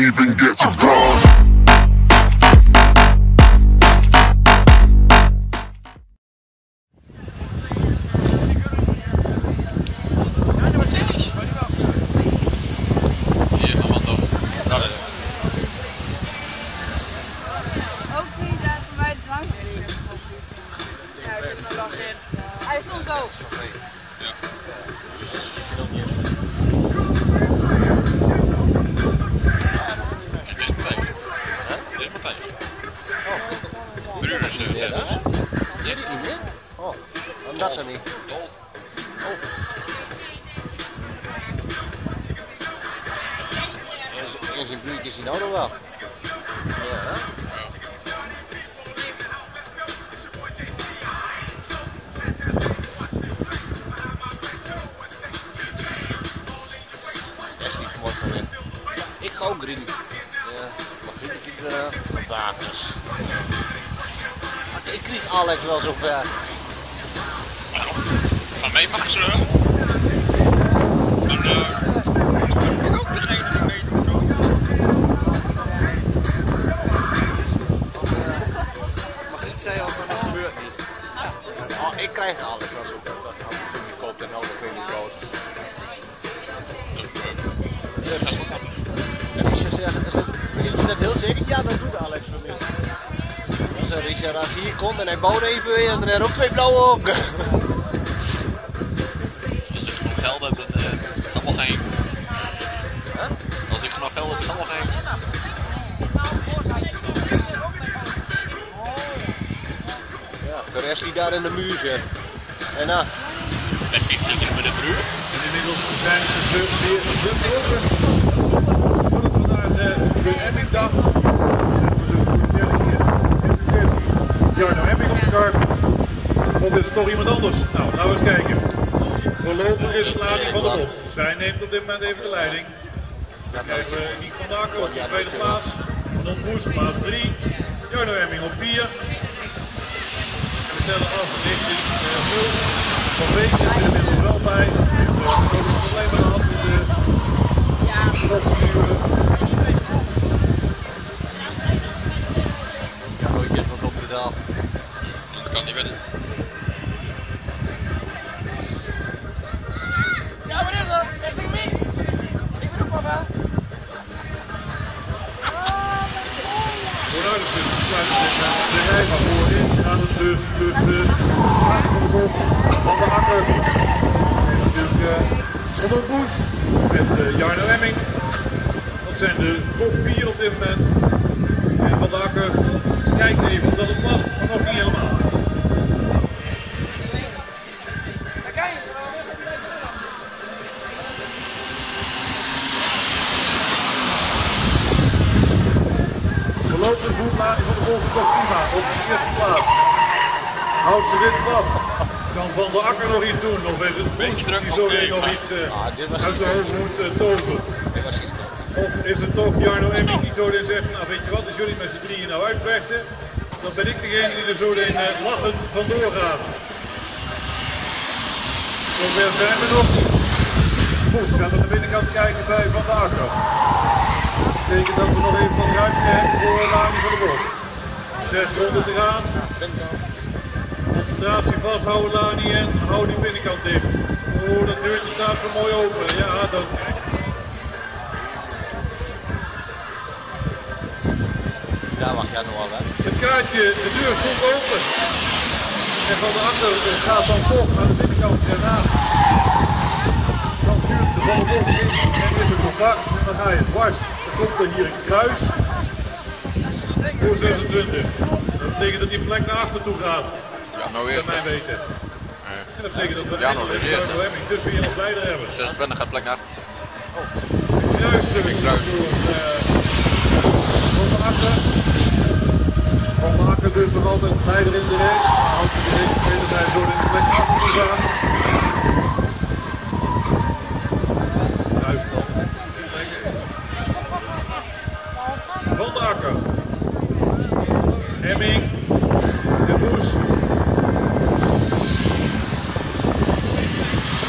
even get to cross. Hij stond zo. Het is Martijn. Het is Martijn. Oh. Bruurs Dennis. Jij niet meer? Oh, dat er niet. In zijn buurt is hij nou nog wel. Ja, hè? Ik ga ook green. Ja, maar vind ik het wagens. Ik kreeg Alex wel zo ver. Van mij mag ze. En ik ook degene die meedoet. Mag ik zeggen of dat gebeurt niet? Oh, ik krijg Alex wel zo ver. Dat had ik gekoopt en nou vind ik rood. Dat is wat. Weet je dat heel zeker? Ja, dat doet Alex voor mij. Dus Richard, als hij hier komt en hij bouwt even weer en dan er ook twee blauwe ook. Als ik genoeg geld heb, dan is het allemaal geen. Als ik genoeg geld heb, is het allemaal geen. Ja, de rest die daar in de muur zit. En dan? Best 15 keer met de bruur. Inmiddels zijn ze weer open. Wordt het vandaag de Emmingdag. Jarno Emming op de kaart. Of is het toch iemand anders? Nou, laten we eens kijken. Voorlopig is Lani van der Bos. Zij neemt op dit moment even de leiding. Dan krijgen we Niek van Daken op de tweede plaats. Van Ontboes, plaats 3. Jarno Emming op 4. En we tellen af richting 0. Van Beek is er inmiddels wel bij. Problemen gehad in de procedure. Ja, nooit was op de daal. Dat kan niet winnen. Ja, wat is dat? Echt niet mee? Ik ben ook papa. Vooruitzicht sluit de rij van voorin. Gaat het dus tussen Van der Bos, Van der Akker. En natuurlijk Van der Boes met Jarno Emming. Dat zijn de top 4 op dit moment. En Van der Akker kijkt even of dat het past, maar nog niet helemaal. Voorlopig doet Lani van der Bos het toch prima op de eerste plaats. Houdt ze dit vast. Kan Van der Akker nog iets doen? Of is het Boes die zo nog iets uit de hoofd moet toveren? Of is het toch Jarno Emming die zo dan zegt, nou weet je wat, als jullie met z'n drieën nou uitvechten, dan ben ik degene die er zo dan lachend vandoor gaat. Zover zijn we nog niet. Boes gaat aan de binnenkant kijken bij Van der Akker. Dat betekent dat we nog even wat ruimte hebben voor Lani van der Bos. 6 ronden te gaan. Concentratie vasthouden Lani en hou die binnenkant dicht. Oh, dat deurtje staat zo mooi open. Ja, dat... Daar mag jij nog wel, hè? Het kaartje, de deur stond open. En Van der Akker gaat dan toch aan de binnenkant ernaast. Dan stuurt de Van der Bos in en is er contact. En dan ga je dwars. Dan komt er hier een kruis. Voor 26. Dat betekent dat die plek naar achter toe gaat. Ja, nou weer. Dat mij weten. En dat betekent dat we Ja, nog weer eerst. dus weer als leider hebben. 26 gaat plek naar. Juist, Van der Akker. Van der Akker dus nog altijd leider in de race. Houdt de race tweede bij zo in de plek achter te gaan. Juist dan. Van der Akker. Emming. En Boes.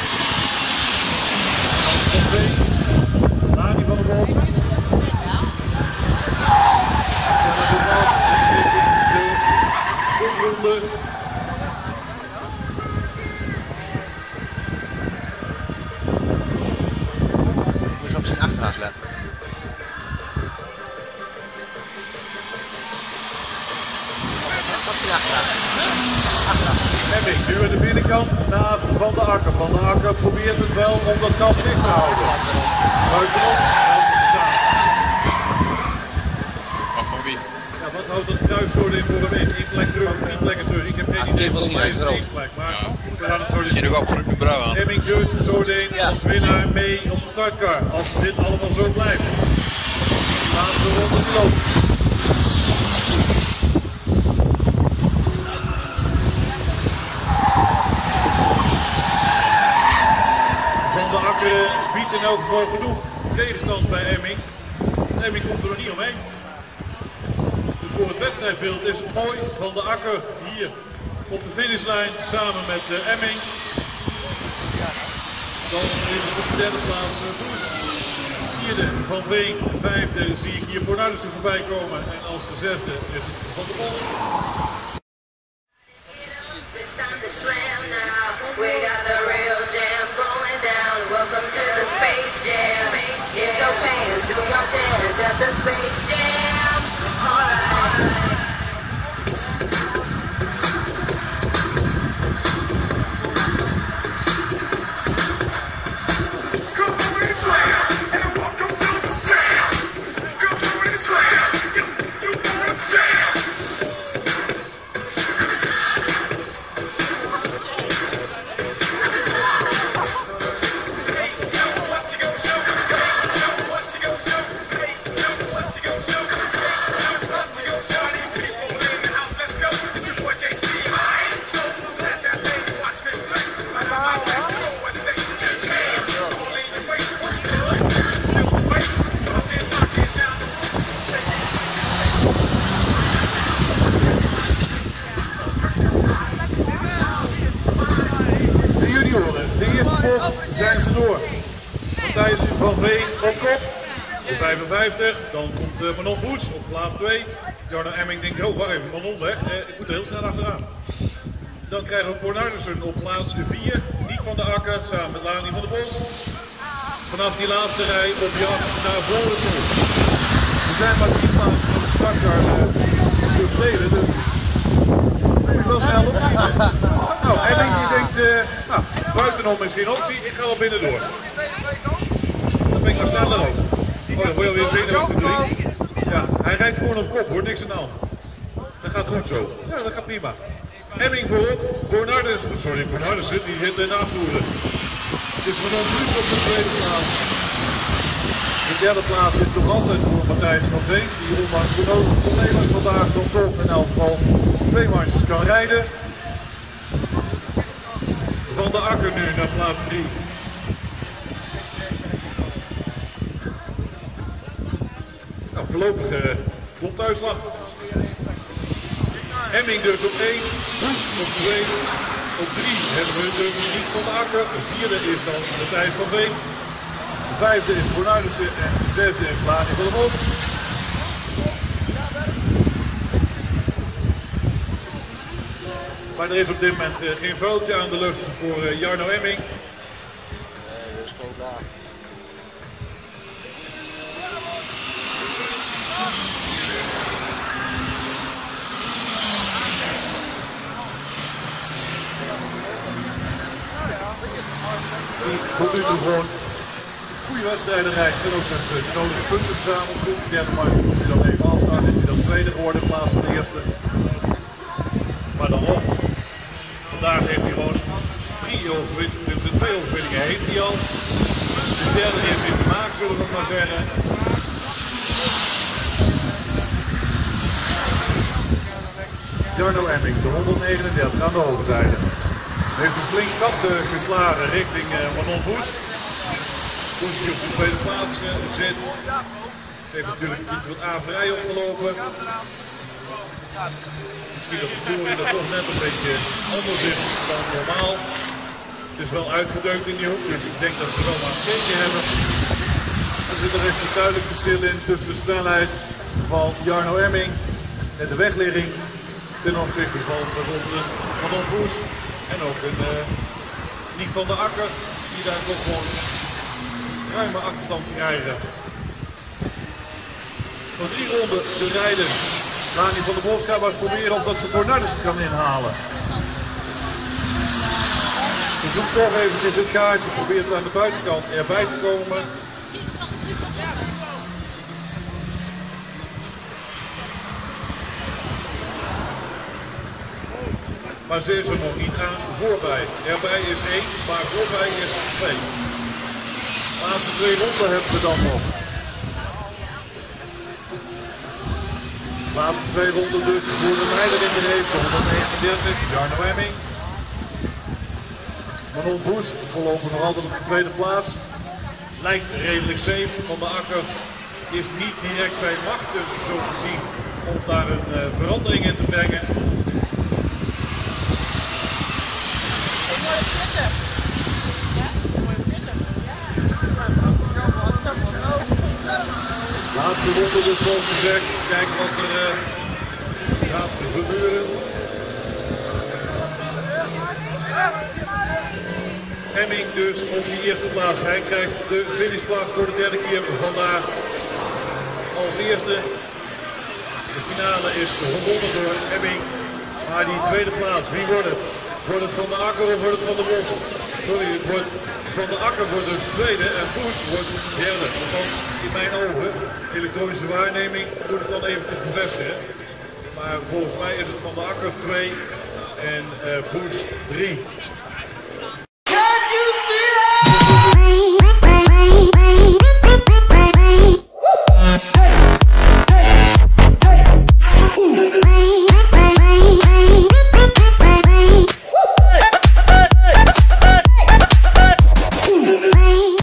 Lani van der Bos. gas letten. Wat is achteraan? Emming nu aan de binnenkant naast Van der Akker. Van der Akker probeert het wel om dat gas dicht te houden. Buitenop, Wat van wie? ja, wat houdt dat kruiszoorde in voor hem in? 1 plek terug, 3 plekken terug. Ik heb geen idee was van mij niet groot. plek, maar we gaan het zo Ik zie nog absoluut een bruin aan. Emming dus Zoordeen als winnaar mee op de startkar. Als dit allemaal zo blijft. De laatste ronde die loopt. Van der Akker biedt in elk geval genoeg tegenstand bij Emming. Emming komt er nog niet omheen. Dus voor het wedstrijdbeeld is het mooi. Van der Akker hier op de finishlijn samen met Emming. Dan is het op de derde plaats Boes. Vierde Van Veen. Vijfde zie ik hier Bornardussen voorbij komen. En als de zesde is het Van der Bos. It's time to slam now. We got the real jam going down. Welcome to the Space Jam. Here's your chance. Do your dance at the Space Jam. Alright. Zijn ze door. Matthijs van Veen op kop. Op 55. Dan komt Manon Boes op plaats 2. Jarno Emming denkt, oh wacht even, Manon weg. Ik moet er heel snel achteraan. Dan krijgen we Bornardussen op plaats 4. Niek van der Akker samen met Lani van der Bos. Vanaf die laatste rij op jacht naar voren toe. Er zijn maar 10 plaatsen op de startkar verleden, dus moet je wel snel opschieten. Nou, Emming die denkt, buitenom misschien optie, ik ga wel binnen door. Dan ben ik maar sneller ook. Oh, dan word je alweer zenuwachtig doen. Ja, hij rijdt gewoon op kop hoor, niks aan de hand. Dat gaat goed zo. Ja, dat gaat prima. Emming voorop, Bornardussen die zit in de afvoeren. Het is Manon Boes op de tweede plaats. De derde plaats is nog altijd voor Matthijs van Veen, die ondanks de problemen vandaag dan toch in elk geval 2 marges kan rijden. Van der Akker nu naar plaats 3. Nou, voorlopig komt uitslag. Emming dus op 1, Boes op 2, op 3 hebben we dus Niek van der Akker. De vierde is dan Matthijs van Veen. De vijfde is Bornardussen en de zesde is Lani van der Bos. Maar er is op dit moment geen foutje aan de lucht voor Jarno Emming. Nee, dat is geen klaar. Die tot nu toe gewoon goede wedstrijden rijdt en ook dus de nodige punten verzameld. De derde marge moest hij dan even afstaan, is hij dan tweede geworden in plaats van de eerste. Maar dan nog, vandaag heeft hij gewoon 2 overwinningen heeft hij al. De derde is in de maak, zullen we maar zeggen. Jarno Emming, de 139 aan de overzijde. Heeft een flink gat geslagen richting Manon Boes. Boes die op de tweede plaats zit. Heeft natuurlijk iets wat averij opgelopen. Misschien dat de sporing er toch net een beetje anders is dan normaal. Het is wel uitgedeukt in die hoek, dus ik denk dat ze wel maar een beetje hebben. Er zit er echt een duidelijk verschil in tussen de snelheid van Jarno Emming en de wegligging ten opzichte van bijvoorbeeld Manon Boes en ook een Niek van der Akker, die daar toch gewoon ruime achterstand krijgen. Nog 3 ronden te rijden. Lani van der Bos gaat maar eens proberen of dat ze Bornardus kan inhalen. Ze zoekt toch eventjes het gaatje, probeert aan de buitenkant erbij te komen. Maar ze is er nog niet aan voorbij. Erbij is 1, maar voorbij is 2. De laatste 2 ronden hebben we dan nog. De laatste 2 ronden dus voor de leider in de race. 139, Jarno Hemming. Manon Boes voorlopig nog altijd op de tweede plaats. Lijkt redelijk safe. Van der Akker is niet direct bij machten zo te zien om daar een verandering in te brengen. Laatste ronde dus zoals gezegd. Kijken wat er gaat gebeuren. Hemming dus op die eerste plaats. Hij krijgt de finishvlag voor de derde keer vandaag als eerste. De finale is gewonnen door Hemming. Maar die tweede plaats, wie wordt het? Wordt het Van der Akker of wordt het Van der Bos? Sorry, het wordt Van der Akker wordt dus tweede en Boes wordt derde. Althans, in mijn ogen, elektronische waarneming, moet het dan eventjes bevestigen. Maar volgens mij is het Van der Akker 2 en Boes 3.